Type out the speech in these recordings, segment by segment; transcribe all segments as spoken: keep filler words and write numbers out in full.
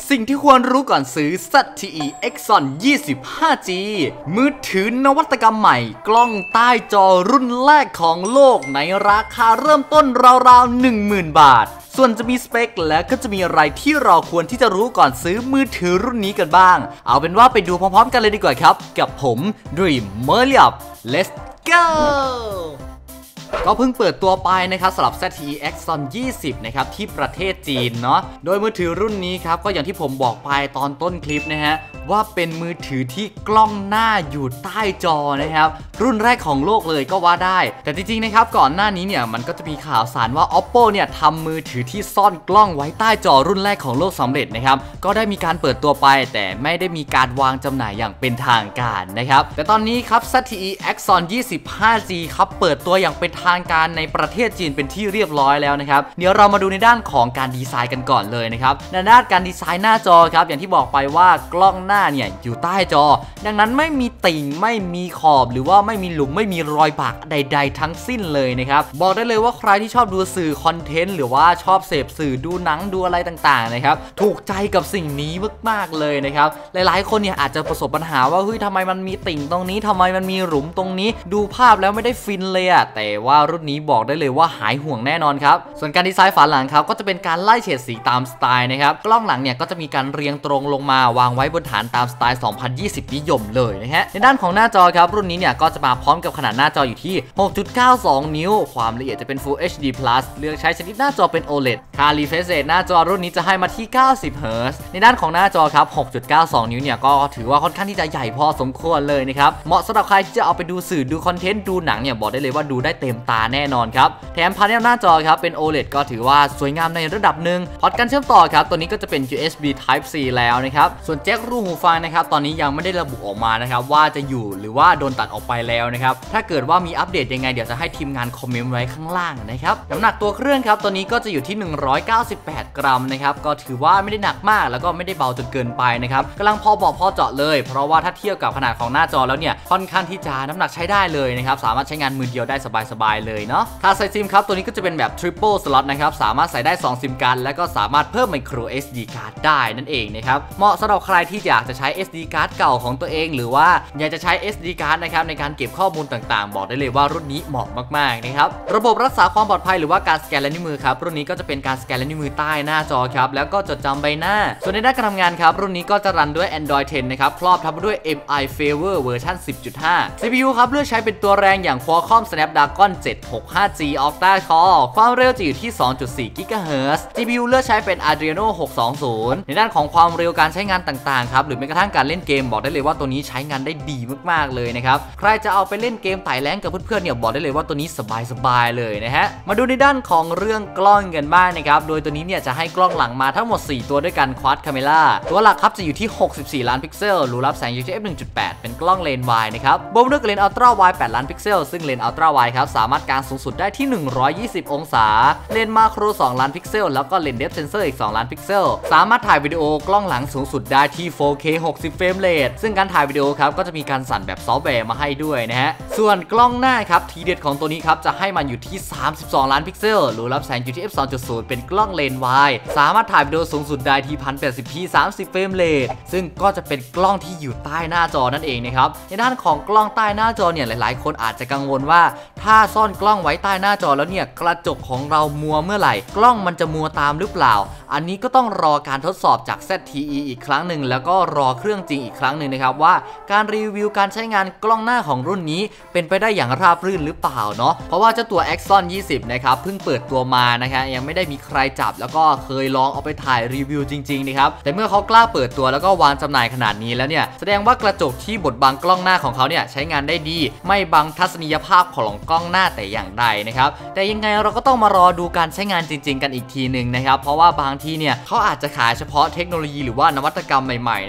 สิ่งที่ควรรู้ก่อนซื้อ แซด ที อี Exxon ยี่สิบ ห้าจี มือถือนวัตกรรมใหม่กล้องใต้จอรุ่นแรกของโลกในราคาเริ่มต้นราวๆ หนึ่งหมื่น บาทส่วนจะมีสเปคและก็จะมีอะไรที่เราควรที่จะรู้ก่อนซื้อมือถือรุ่นนี้กันบ้างเอาเป็นว่าไปดูพร้อมๆกันเลยดีกว่าครับกับผม Dream Merliup Let's goก็เพิ่งเปิดตัวไปนะครับสำหรับ แซด ที อี Exxon ยี่สิบนะครับที่ประเทศจีนเนาะโดยมือถือรุ่นนี้ครับก็อย่างที่ผมบอกไปตอนต้นคลิปนะฮะว่าเป็นมือถือที่กล้องหน้าอยู่ใต้จอนะครับรุ่นแรกของโลกเลยก็ว่าได้แต่จริงๆนะครับก่อนหน้านี้เนี่ยมันก็จะมีข่าวสารว่า Oppo เนี่ยทำมือถือที่ซ่อนกล้องไว้ใต้จอรุ่นแรกของโลกสำเร็จนะครับก็ได้มีการเปิดตัวไปแต่ไม่ได้มีการวางจำหน่ายอย่างเป็นทางการนะครับแต่ตอนนี้ครับ แซด ที อี Exxon ยี่สิบ ห้าจี ครับเปิดตัวอย่างเป็นทางการในประเทศจีนเป็นที่เรียบร้อยแล้วนะครับเดี๋ยวเรามาดูในด้านของการดีไซน์กันก่อนเลยนะครับในด้านการดีไซน์หน้าจอครับอย่างที่บอกไปว่ากล้องหน้าเนี่ยอยู่ใต้จอดังนั้นไม่มีติ่งไม่มีขอบหรือว่าไม่มีหลุมไม่มีรอยปากใดๆทั้งสิ้นเลยนะครับบอกได้เลยว่าใครที่ชอบดูสื่อคอนเทนต์หรือว่าชอบเสพสื่อดูหนังดูอะไรต่างๆนะครับถูกใจกับสิ่งนี้มากๆเลยนะครับหลายๆคนเนี่ยอาจจะประสบปัญหาว่าเฮ้ยทำไมมันมีติ่งตรงนี้ทำไมมันมีหลุมตรงนี้ดูภาพแล้วไม่ได้ฟินเลยอะแต่ว่ารุ่นนี้บอกได้เลยว่าหายห่วงแน่นอนครับส่วนการดีไซน์ฝาหลังครับก็จะเป็นการไล่เฉดสีตามสไตล์นะครับกล้องหลังเนี่ยก็จะมีการเรียงตรงลงมาวางไว้บนฐานตามสไตล์สองพันยี่สิบนิยมเลยนะฮะในด้านของหน้าจอครับรุ่นนี้เนี่ยก็จะมาพร้อมกับขนาดหน้าจออยู่ที่ หกจุดเก้าสอง นิ้วความละเอียดจะเป็น Full เอช ดี พลัส เลือกใช้ชนิดหน้าจอเป็น โอ แอล อี ดี ค่า refresh rate หน้าจอรุ่นนี้จะให้มาที่ เก้าสิบ เฮิร์ตซ์ ในด้านของหน้าจอครับ หกจุดเก้าสอง นิ้วเนี่ยก็ถือว่าค่อนข้างที่จะใหญ่พอสมควรเลยนะครับเหมาะสำหรับใครที่จะเอาไปดูสื่อดูคอนเทนต์ดูหนังเนี่ยบอกได้เลยว่าดูได้เต็มตาแน่นอนครับแถมพาเนลหน้าจอครับเป็น โอ แอล อี ดี ก็ถือว่าสวยงามในระดับหนึ่งพอร์ตการเชื่อมต่อครับตัวนี้ก็จะเป็น ยู เอส บี Type C แล้วนะครับส่วนแจ็ครูหูฟังนะครับตอนนี้ยังไม่ได้ระบุออกมานะครับว่าจะอยู่หรือว่าโดนตัดออกไปแล้วนะครับถ้าเกิดว่ามีอัปเดตยังไงเดี๋ยวจะให้ทีมงานคอมเมนต์ไว้ข้างล่างนะครับน้ำหนักตัวเครื่องครับตัวนี้ก็จะอยู่ที่หนึ่งร้อยเก้าสิบแปดกรัมนะครับก็ถือว่าไม่ได้หนักมากแล้วก็ไม่ได้เบาจนเกินไปนะครับกำลังพอบอกพอเจาะเลยเพราะว่าถ้าเทียบกับขนาดของหน้าจอแล้วเนี่ยค่อนข้างที่จะน้ำหนักใช้ได้เลยนะครับสามารถใช้งานมือเดียวได้สบายๆเลยเนาะถ้าใส่ซิมครับตัวนี้ก็จะเป็นแบบ Triple Slot นะครับสามารถใส่ได้สองซิมการ์ดและก็สามารถเพิ่ม Micro เอส ดี Card ได้นั่นเองนะครับเหมาะสำหรับใครที่อยากจะใช้ เอส ดี Card เก่าของตัวเองหรือว่าอยากจะใช้ เอส ดี Card นะครับในการเก็บข้อมูลต่างๆบอกได้เลยว่ารุ่นนี้เหมาะมากๆนะครับระบบรักษาความปลอดภัยหรือว่าการสแกนลายนิ้วมือครับรุ่นนี้ก็จะเป็นการสแกนลายนิ้วมือใต้หน้าจอครับแล้วก็จดจำใบหน้าส่วนในด้านการทำงานครับรุ่นนี้ก็จะรันด้วย Android เท็น นะครับครอบทับด้วย เอ็ม ไอ Favor เวอร์ชัน สิบจุดห้า ซี พี ยู ครับเลือกใช้เป็นตัวแรงอย่าง Qualcomm Snapdragon เจ็ดหกห้าจี Octa Core ความเร็วจะอยู่ที่ สองจุดสี่ กิกะเฮิรตซ์ จี พี ยู เลือกใช้เป็น Adreno หกสองศูนย์ในด้านของความเร็วการใช้งานต่างๆครับหรือแม้กระทั่งการเล่นเกมบอกได้เลยว่าตัวนี้ใช้งานได้ดีมากๆเลยนะครับใครจะเอาไปเล่นเกมไต่แรงกับเพื่อนๆเนี่ยบอกได้เลยว่าตัวนี้สบายๆเลยนะฮะมาดูในด้านของเรื่องกล้องกันบ้างนะครับโดยตัวนี้เนี่ยจะให้กล้องหลังมาทั้งหมดสี่ตัวด้วยกัน Quad Camera ตัวหลักครับจะอยู่ที่หกสิบสี่ล้านพิกเซลรูรับแสงอยู่ที่ เอฟ หนึ่งจุดแปด เป็นกล้องเลนส์วายนะครับบวกด้วยเลนส์อัลตร้าไวด์แปดล้านพิกเซลซึ่งเลนส์อัลตร้าไวด์ครับสามารถกางสูงสุดได้ที่หนึ่งร้อยยี่สิบองศาเลนส์มาโครสองล้านพิกเซลแล้วก็เลนส์เดฟเซนเซอร์อีกสองล้านพิกเซลสามารถถ่ายวิดีโอกล้องหลังสูงสุดได้ที่ โฟร์เค หกสิบเฟรมเรทซึ่งการถ่ายวิดีโอครับก็จะมีการสั่นแบบซอฟต์แวร์มาให้ด้วยนะฮะส่วนกล้องหน้าครับทีเด็ดของตัวนี้ครับจะให้มันอยู่ที่สามสิบสองล้านพิกเซลรูรับแสงอยู่ที่ เอฟ สองจุดศูนย์ เป็นกล้องเลนส์วายสามารถถ่ายวิดีโอสูงสุดได้ที่ หนึ่งพันแปดสิบพี สามสิบเฟรมเรทซึ่งก็จะเป็นกล้องที่อยู่ใต้หน้าจอนั่นเองนะครับในด้านของกล้องใต้หน้าจอเนี่ยหลายๆคนอาจจะกังวลว่าถ้าซ่อนกล้องไว้ใต้หน้าจอแล้วเนี่ยกระจกของเรามัวเมื่อไหร่กล้องมันจะมัวตามหรือเปล่าอันนี้ก็ต้องรอการทดสอบจาก แซด ที อี อีกครั้งหนึ่งแล้วก็รอเครื่องจริงอีกครั้งหนึ่งนะครับว่าการรีวิวการใช้งานกล้องหน้าของรุ่นนี้เป็นไปได้อย่างราบรื่นหรือเปล่าเนาะเพราะว่าเจ้าตัว Exxon ยี่สิบนะครับเพิ่งเปิดตัวมานะครับยังไม่ได้มีใครจับแล้วก็เคยลองเอาไปถ่ายรีวิวจริงๆนะครับแต่เมื่อเขากล้าเปิดตัวแล้วก็วางจำหน่ายขนาดนี้แล้วเนี่ยแสดงว่ากระจกที่บดบังกล้องหน้าของเขาเนี่ยใช้งานได้ดีไม่บังทัศนียภาพของกล้องหน้าแต่อย่างใดนะครับแต่ยังไงเราก็ต้องมารอดูการใช้งานจริงๆกันอีกทีหนึ่งนะครับเพราะว่าบางทีเนี่ยเขาอาจจะขายเฉพาะเทคโนโลยีหรือว่านวัตกรรมใหม่ๆ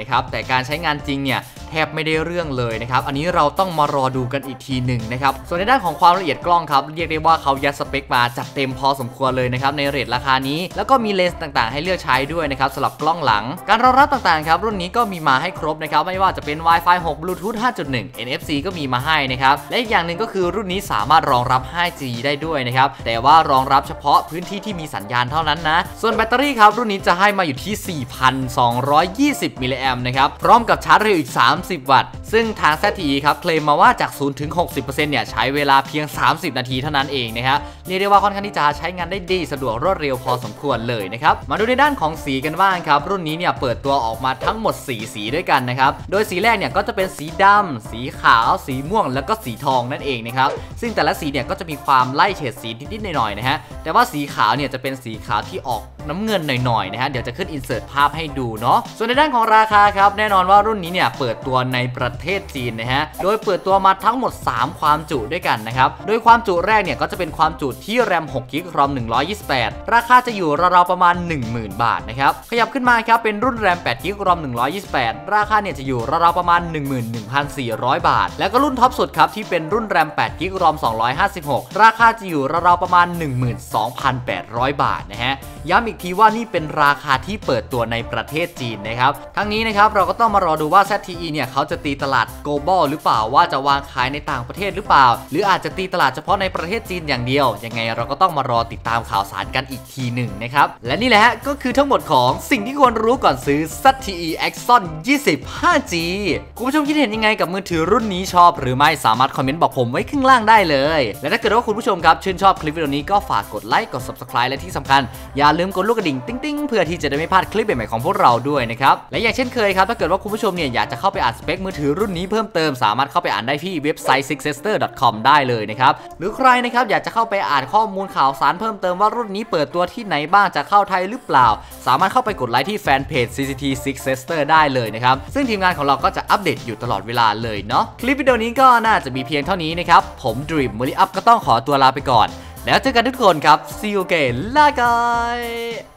นะครับแต่การใช้งานจริงเนี่ยแทบไม่ได้เรื่องเลยนะครับอันนี้เราต้องมารอดูกันอีกทีหนึ่งนะครับส่วนในด้านของความละเอียดกล้องครับเรียกได้ว่าเขายัดสเปคมาจัดเต็มพอสมควรเลยนะครับในเรทราคานี้แล้วก็มีเลนส์ต่างๆให้เลือกใช้ด้วยนะครับสำหรับกล้องหลังการรองรับต่างๆครับรุ่นนี้ก็มีมาให้ครบนะครับไม่ว่าจะเป็น Wi-Fi หก Bluetooth ห้าจุดหนึ่ง เอ็น เอฟ ซี ก็มีมาให้นะครับและอีกอย่างหนึ่งก็คือรุ่นนี้สามารถรองรับ ไฟว์จี ได้ด้วยนะครับแต่ว่ารองรับเฉพาะพื้นที่ที่มีสัญญาณเท่านั้นนะส่วนแบตเตอรี่ครับรุ่นนี้จะให้มาอยู่ที่ สี่พันสองร้อยยี่สิบ มิลลิแอมป์นะครับพร้อมกับชาร์จเร็วอีกสามสิบวัตต์ซึ่งทาง แซด ที อี ครับเคลมมาว่าจาก ศูนย์ถึงหกสิบเปอร์เซ็นต์ เนี่ยใช้เวลาเพียงสามสิบนาทีเท่านั้นเองนะครับเรียกได้ว่าค่อนข้างที่จะใช้งานได้ดีสะดวกรวดเร็วพอสมควรเลยนะครับมาดูในด้านของสีกันบ้างครับรุ่นนี้เนี่ยเปิดตัวออกมาทั้งหมดสี่สีด้วยกันนะครับโดยสีแรกเนี่ยก็จะเป็นสีดำสีขาวสีม่วงแล้วก็สีทองนั่นเองนะครับซึ่งแต่ละสีเนี่ยก็จะมีความไล่เฉดสีนิดๆหน่อยๆนะฮะแต่ว่าสีขาวเนี่ยจะเป็นสีขาวที่ออกน้ำเงินหน่อยๆนะฮะเดี๋ยวจะขึ้นอินเสิร์ตภาพให้ดูเนาะส่วนในด้านของราคาครับแน่นอนว่ารุ่นนี้เนี่ยเปิดตัวในประเทศจีนนะฮะโดยเปิดตัวมาทั้งหมดสามความจุด้วยกันนะครับโดยความจุแรกเนี่ยก็จะเป็นความจุที่แรมหกกิกะ รอมหนึ่งร้อยยี่สิบแปดราคาจะอยู่ราวๆประมาณ หนึ่งหมื่น บาทนะครับขยับขึ้นมาครับเป็นรุ่นแรมแปดกิกะ รอมหนึ่งร้อยยี่สิบแปดราคาเนี่ยจะอยู่ราวๆประมาณ หนึ่งหมื่นหนึ่งพันสี่ร้อย บาทแล้วก็รุ่นท็อปสุดครับที่เป็นรุ่นแรมแปดกิกะ รอมสองร้อยห้าสิบหกราคาจะอยู่ราวๆประมาณ หนึ่งหมื่นสองพันแปดร้อย บาทนะฮะย้ำอีกทีว่านี่เป็นราคาที่เปิดตัวในประเทศจีนนะครับทั้งนี้นะครับเราก็ต้องมารอดูว่า แซด ที อี เนี่ยเขาจะตีตลาด global หรือเปล่าว่าจะวางขายในต่างประเทศหรือเปล่าหรืออาจจะตีตลาดเฉพาะในประเทศจีนอย่างเดียวยังไงเราก็ต้องมารอติดตามข่าวสารกันอีกทีหนึ่งนะครับและนี่แหละก็คือทั้งหมดของสิ่งที่ควรรู้ก่อนซื้อ แซด ที อี Axon ยี่สิบ ห้าจี คุณผู้ชมคิดเห็นยังไงกับมือถือรุ่นนี้ชอบหรือไม่สามารถคอมเมนต์บอกผมไว้ข้างล่างได้เลยและถ้าเกิดว่าคุณผู้ชมครับชื่นชอบคลิปวิดีโอนี้ก็ฝากกดไลค์กด ซับสไครบ์ และที่สำคัญอย่าลืมกดลูกกระดิ่งติ๊งๆเพื่อที่จะได้ไม่พลาดคลิปใหม่ๆของพวกเราด้วยนะครับและอย่างเช่นเคยครับถ้าเกิดว่าคุณผู้ชมเนี่ยอยากจะเข้าไปอ่านสเปคมือถือรุ่นนี้เพิ่มเติมสามารถเข้าไปอ่านได้ที่เว็บไซต์ ซิกเซสเตอร์ ดอท คอม ได้เลยนะครับหรือใครนะครับอยากจะเข้าไปอ่านข้อมูลข่าวสารเพิ่มเติมว่ารุ่นนี้เปิดตัวที่ไหนบ้างจะเข้าไทยหรือเปล่าสามารถเข้าไปกดไลค์ที่แฟนเพจ ซี ซี ที ซิกเซสเตอร์ ได้เลยนะครับซึ่งทีมงานของเราก็จะอัปเดตอยู่ตลอดเวลาเลยเนาะคลิปวิดีโอนี้ก็น่าจะมีเพียงเท่านี้นะครับผมดรีมมูลี่อัพก็ต้องขอตัวลาไปก่อนแล้วเจอกันทุกคนครับ see you again ลาก่อย